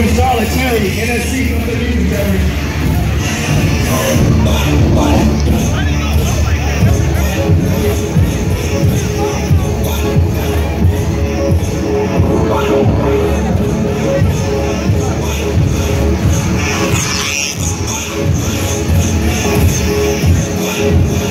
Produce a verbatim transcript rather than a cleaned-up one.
give Charlotte Terry in that seat of the music gallery. We'll be right back.